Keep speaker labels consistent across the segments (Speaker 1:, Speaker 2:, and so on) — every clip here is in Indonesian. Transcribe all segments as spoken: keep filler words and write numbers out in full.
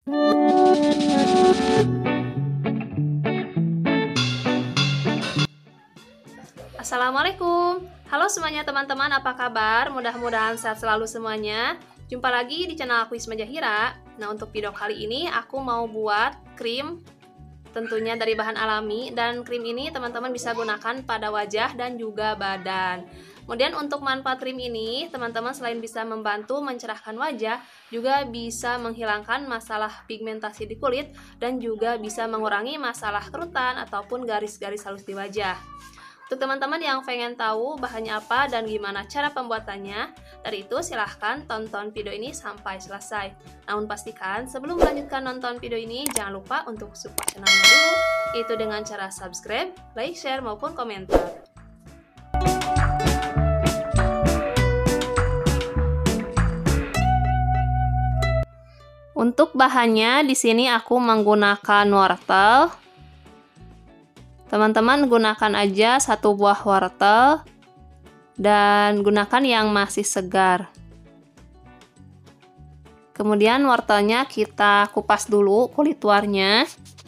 Speaker 1: Assalamualaikum. Halo semuanya teman-teman, apa kabar? Mudah-mudahan sehat selalu semuanya. Jumpa lagi di channel aku Isma Jahira. Nah, untuk video kali ini aku mau buat krim tentunya dari bahan alami, dan krim ini teman-teman bisa gunakan pada wajah dan juga badan. Kemudian untuk manfaat krim ini, teman-teman selain bisa membantu mencerahkan wajah, juga bisa menghilangkan masalah pigmentasi di kulit dan juga bisa mengurangi masalah kerutan ataupun garis-garis halus di wajah. Untuk teman-teman yang pengen tahu bahannya apa dan gimana cara pembuatannya, dari itu silahkan tonton video ini sampai selesai. Namun pastikan sebelum melanjutkan nonton video ini, jangan lupa untuk support channelnya dulu, itu dengan cara subscribe, like, share, maupun komentar. Untuk bahannya di sini aku menggunakan wortel. Teman-teman gunakan aja satu buah wortel dan gunakan yang masih segar. Kemudian wortelnya kita kupas dulu kulit luarnya.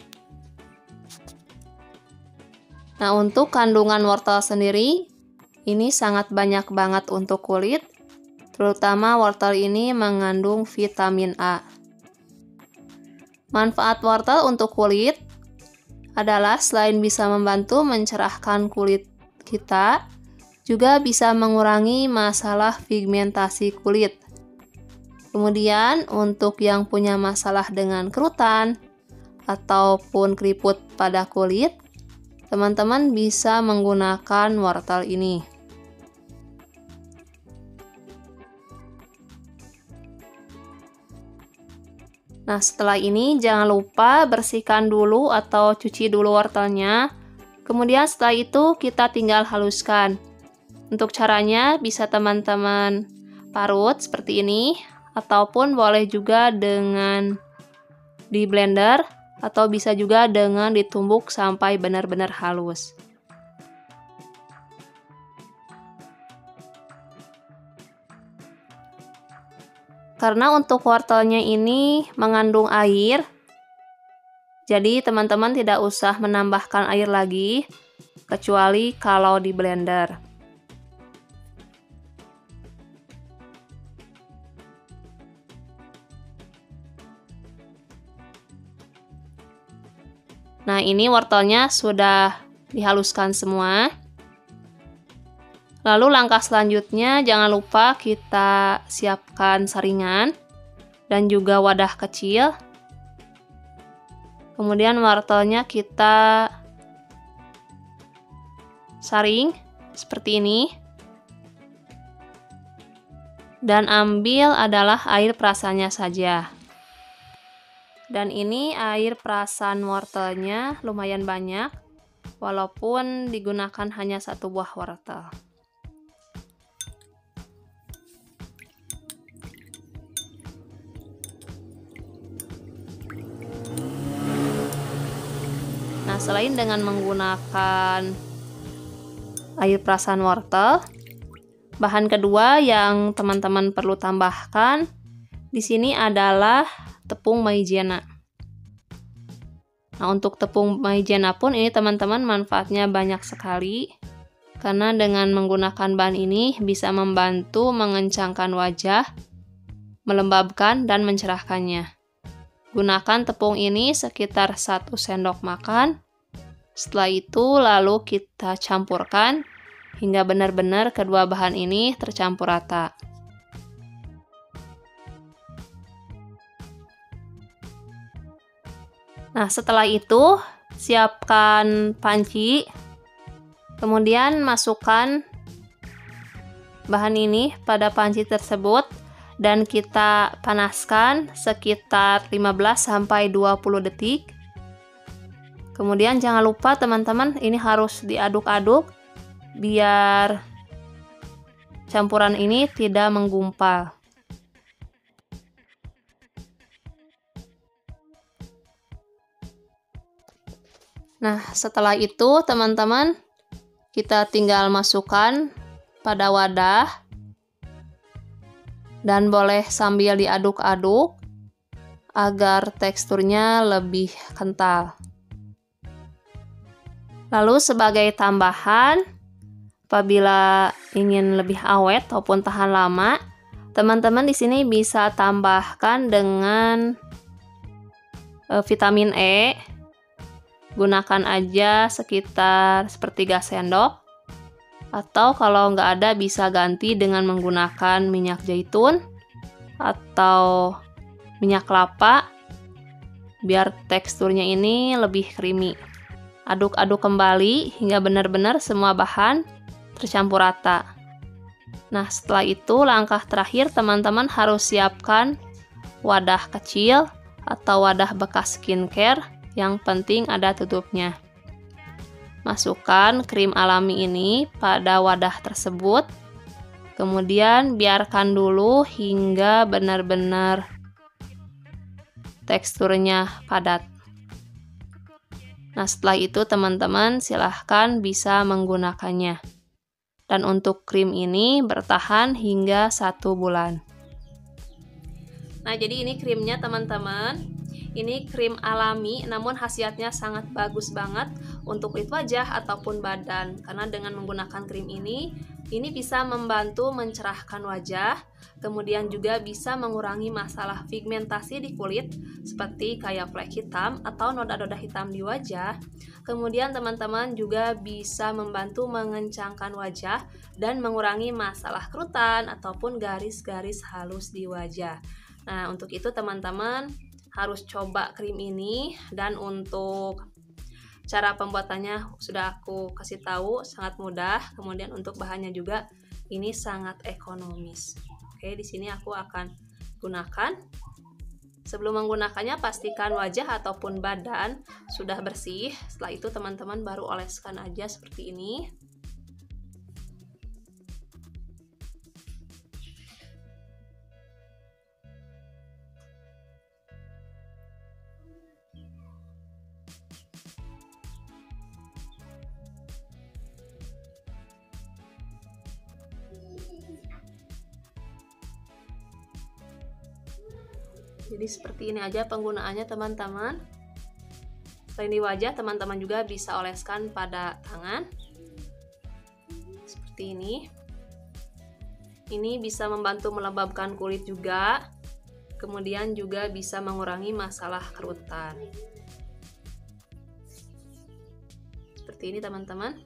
Speaker 1: Nah, untuk kandungan wortel sendiri ini sangat banyak banget untuk kulit, terutama wortel ini mengandung vitamin A. Manfaat wortel untuk kulit adalah selain bisa membantu mencerahkan kulit kita, juga bisa mengurangi masalah pigmentasi kulit. Kemudian untuk yang punya masalah dengan kerutan ataupun keriput pada kulit, teman-teman bisa menggunakan wortel ini. Nah, setelah ini jangan lupa bersihkan dulu atau cuci dulu wortelnya. Kemudian setelah itu kita tinggal haluskan. Untuk caranya bisa teman-teman parut seperti ini, ataupun boleh juga dengan di blender, atau bisa juga dengan ditumbuk sampai benar-benar halus. Karena untuk wortelnya ini mengandung air, jadi teman-teman tidak usah menambahkan air lagi, kecuali kalau di blender. Nah, ini wortelnya sudah dihaluskan semua. Lalu langkah selanjutnya jangan lupa kita siapkan saringan dan juga wadah kecil. Kemudian wortelnya kita saring seperti ini. Dan ambil adalah air perasannya saja. Dan ini air perasan wortelnya lumayan banyak, walaupun digunakan hanya satu buah wortel. Nah, selain dengan menggunakan air perasan wortel, bahan kedua yang teman-teman perlu tambahkan di sini adalah tepung maizena. Nah, untuk tepung maizena pun ini teman-teman manfaatnya banyak sekali, karena dengan menggunakan bahan ini bisa membantu mengencangkan wajah, melembabkan dan mencerahkannya. Gunakan tepung ini sekitar satu sendok makan. Setelah itu lalu kita campurkan hingga benar-benar kedua bahan ini tercampur rata. Nah, setelah itu siapkan panci. Kemudian masukkan bahan ini pada panci tersebut dan kita panaskan sekitar lima belas sampai dua puluh detik. Kemudian jangan lupa teman-teman ini harus diaduk-aduk biar campuran ini tidak menggumpal. Nah, setelah itu teman-teman kita tinggal masukkan pada wadah dan boleh sambil diaduk-aduk agar teksturnya lebih kental. Lalu sebagai tambahan, apabila ingin lebih awet ataupun tahan lama, teman-teman di sini bisa tambahkan dengan e, vitamin E. Gunakan aja sekitar sepertiga sendok. Atau kalau nggak ada bisa ganti dengan menggunakan minyak zaitun atau minyak kelapa biar teksturnya ini lebih creamy. Aduk-aduk kembali hingga benar-benar semua bahan tercampur rata. Nah, setelah itu langkah terakhir teman-teman harus siapkan wadah kecil atau wadah bekas skincare, yang penting ada tutupnya. Masukkan krim alami ini pada wadah tersebut. Kemudian biarkan dulu hingga benar-benar teksturnya padat. Nah, setelah itu teman-teman silahkan bisa menggunakannya. Dan untuk krim ini bertahan hingga satu bulan. Nah, jadi ini krimnya teman-teman. Ini krim alami, namun khasiatnya sangat bagus banget untuk kulit wajah ataupun badan. Karena dengan menggunakan krim ini, ini bisa membantu mencerahkan wajah, kemudian juga bisa mengurangi masalah pigmentasi di kulit, seperti kayak flek hitam atau noda-noda hitam di wajah. Kemudian teman-teman juga bisa membantu mengencangkan wajah dan mengurangi masalah kerutan ataupun garis-garis halus di wajah. Nah, untuk itu teman-teman harus coba krim ini, dan untuk cara pembuatannya sudah aku kasih tahu, sangat mudah. Kemudian untuk bahannya juga ini sangat ekonomis. Oke, di sini aku akan gunakan. Sebelum menggunakannya pastikan wajah ataupun badan sudah bersih. Setelah itu teman-teman baru oleskan aja seperti ini. Jadi seperti ini aja penggunaannya teman-teman. Selain di wajah, teman-teman juga bisa oleskan pada tangan. Seperti ini. Ini bisa membantu melembabkan kulit juga. Kemudian juga bisa mengurangi masalah kerutan. Seperti ini teman-teman.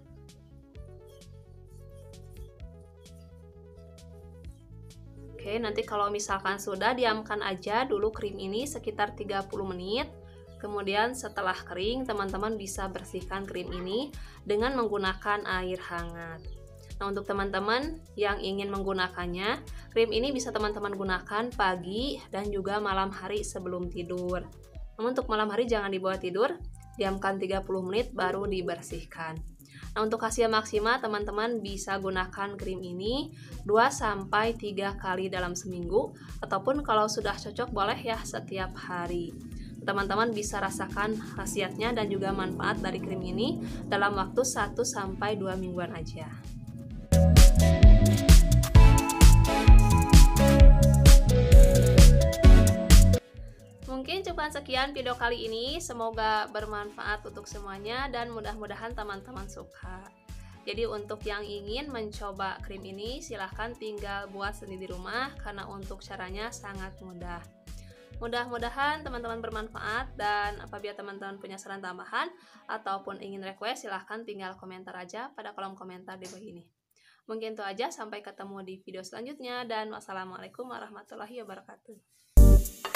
Speaker 1: Oke, nanti kalau misalkan sudah, diamkan aja dulu krim ini sekitar tiga puluh menit. Kemudian setelah kering, teman-teman bisa bersihkan krim ini dengan menggunakan air hangat. Nah, untuk teman-teman yang ingin menggunakannya, krim ini bisa teman-teman gunakan pagi dan juga malam hari sebelum tidur. Namun untuk malam hari jangan dibawa tidur, diamkan tiga puluh menit baru dibersihkan. Nah, untuk hasil maksimal teman-teman bisa gunakan krim ini dua sampai tiga kali dalam seminggu, ataupun kalau sudah cocok boleh ya setiap hari. Teman-teman bisa rasakan khasiatnya dan juga manfaat dari krim ini dalam waktu satu sampai dua mingguan aja. Mungkin cukup sekian video kali ini, semoga bermanfaat untuk semuanya dan mudah-mudahan teman-teman suka. Jadi untuk yang ingin mencoba krim ini silahkan tinggal buat sendiri di rumah, karena untuk caranya sangat mudah. Mudah-mudahan teman-teman bermanfaat, dan apabila teman-teman punya saran tambahan ataupun ingin request silahkan tinggal komentar aja pada kolom komentar di bawah ini. Mungkin itu aja, sampai ketemu di video selanjutnya dan wassalamualaikum warahmatullahi wabarakatuh.